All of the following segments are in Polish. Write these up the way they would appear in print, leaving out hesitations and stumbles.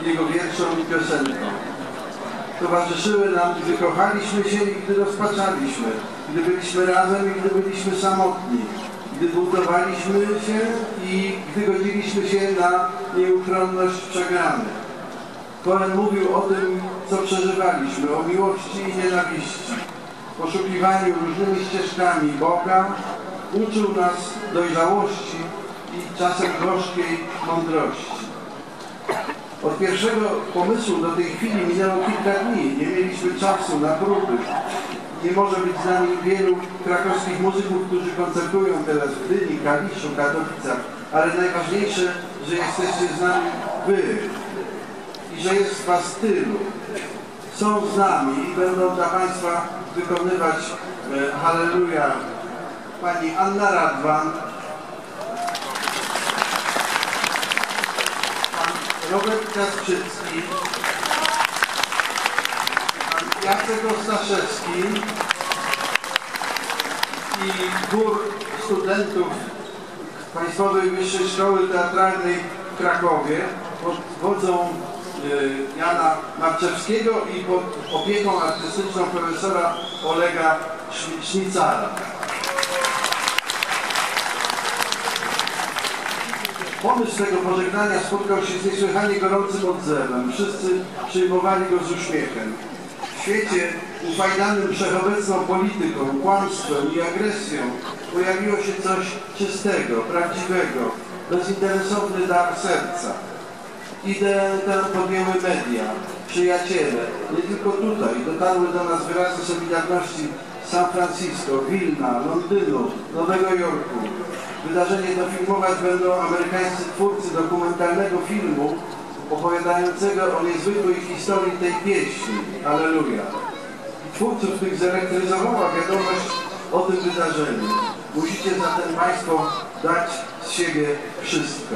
jego wierszom i piosenkom. Towarzyszyły nam, gdy kochaliśmy się i gdy rozpaczaliśmy, gdy byliśmy razem i gdy byliśmy samotni, gdy buntowaliśmy się i gdy godziliśmy się na nieuchronność przegrany. Cohen mówił o tym, co przeżywaliśmy, o miłości i nienawiści, poszukiwaniu różnymi ścieżkami Boga, uczył nas dojrzałości i czasem gorzkiej mądrości. Od pierwszego pomysłu do tej chwili minęło kilka dni, nie mieliśmy czasu na próby. Nie może być z nami wielu krakowskich muzyków, którzy koncertują teraz w Gdyni, Kaliszu, Katowicach, ale najważniejsze, że jesteście z nami wy i że jest was tylu. Są z nami i będą dla państwa wykonywać Halleluja pani Anna Radwan, pan Robert Kasprzycki, pan Jacek Ostaszewski i chór studentów Państwowej Wyższej Szkoły Teatralnej w Krakowie pod wodzą Jana Marczewskiego i pod opieką artystyczną profesora Olega Sznicara. Pomysł tego pożegnania spotkał się z niesłychanie gorącym odzewem. Wszyscy przyjmowali go z uśmiechem. W świecie ufajdanym wszechobecną polityką, kłamstwem i agresją pojawiło się coś czystego, prawdziwego, bezinteresowny dar serca. Ideę tę podjęły media, przyjaciele, nie tylko tutaj. Dotarły do nas wyrazy solidarności z San Francisco, Wilna, Londynu, Nowego Jorku. Wydarzenie dofilmować będą amerykańscy twórcy dokumentalnego filmu opowiadającego o niezwykłej historii tej pieśni, Alleluja. Twórców tych zelektryzowała wiadomość o tym wydarzeniu. Musicie zatem państwo dać z siebie wszystko.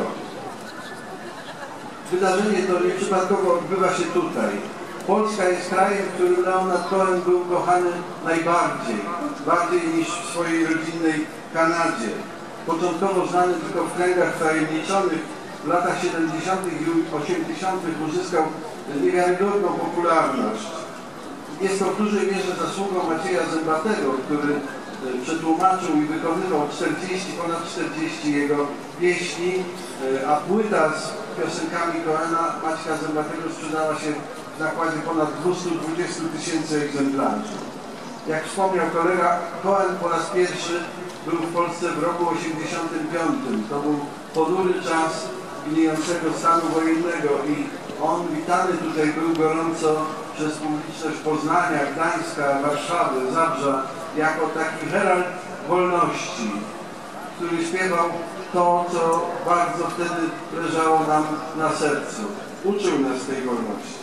Wydarzenie to nieprzypadkowo odbywa się tutaj. Polska jest krajem, w którym Leonard Cohen był kochany najbardziej, bardziej niż w swojej rodzinnej Kanadzie. Początkowo znany tylko w kręgach wtajemniczonych, w latach 70. i 80. uzyskał niewiarygodną popularność. Jest to w dużej mierze zasługą Macieja Zębatego, który przetłumaczył i wykonywał ponad 40 jego pieśni, a płyta z piosenkami Cohena Maćka Zębatego sprzedała się w nakładzie ponad 220 000 egzemplarzy. Jak wspomniał kolega, Cohen po raz pierwszy był w Polsce w roku 85. To był ponury czas gnijącego stanu wojennego i on witany tutaj był gorąco przez publiczność Poznania, Gdańska, Warszawy, Zabrza jako taki herald wolności, który śpiewał to, co bardzo wtedy leżało nam na sercu. Uczył nas tej wolności.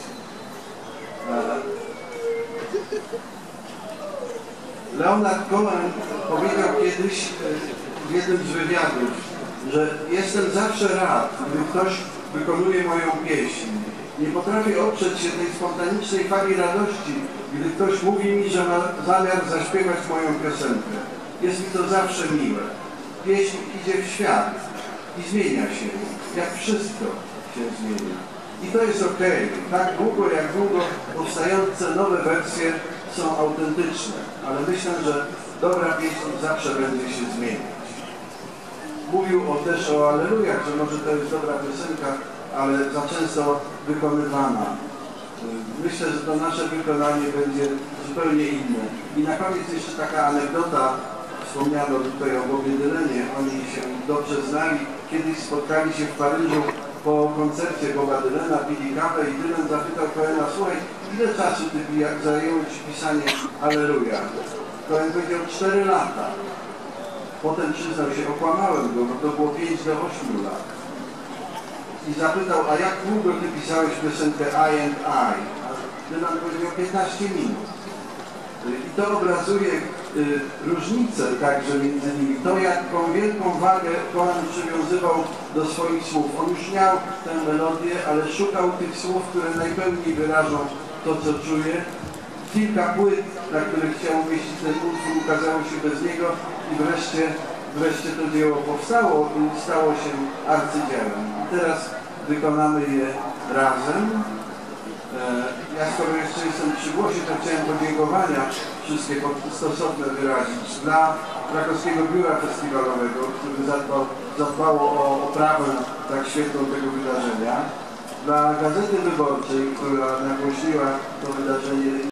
Leonard Cohen powiedział kiedyś w jednym z wywiadów, że jestem zawsze rad, gdy ktoś wykonuje moją pieśń. Nie potrafię oprzeć się tej spontanicznej fali radości, gdy ktoś mówi mi, że ma zamiar zaśpiewać moją piosenkę. Jest mi to zawsze miłe. Pieśń idzie w świat i zmienia się, jak wszystko się zmienia. I to jest okej. Tak długo, jak długo powstające nowe wersje są autentyczne, ale myślę, że dobra pieśń zawsze będzie się zmieniać. Mówił też o Allelujach, że może to jest dobra piosenka, ale za często wykonywana. Myślę, że to nasze wykonanie będzie zupełnie inne. I na koniec jeszcze taka anegdota. Wspomniano tutaj o Bobie Dylanie. Oni się dobrze znali. Kiedyś spotkali się w Paryżu po koncercie Boba Dylana, pili kawę i Dylan zapytał Cohena: słuchaj, ile czasu ty zajęło ci pisanie Alleluja? Cohen powiedział: 4 lata. Potem przyznał się: okłamałem go, bo to było 5 do 8 lat. I zapytał: a jak długo ty pisałeś piosenkę I and I? A Dylan powiedział: 15 minut. I to obrazuje różnicę także między nimi. To, jaką wielką wagę Cohen przywiązywał do swoich słów. On już miał tę melodię, ale szukał tych słów, które najpełniej wyrażą to, co czuje. Kilka płyt, na których chciał umieścić ten utwór, ukazało się bez niego i wreszcie to dzieło powstało i stało się arcydziełem. I teraz wykonamy je razem. Ja skoro jeszcze jestem przy głosie, to chciałem podziękowania wszystkie stosowne wyrazić dla Krakowskiego Biura Festiwalowego, które zadbało o oprawę tak świetną tego wydarzenia, dla Gazety Wyborczej, która nagłośniła to wydarzenie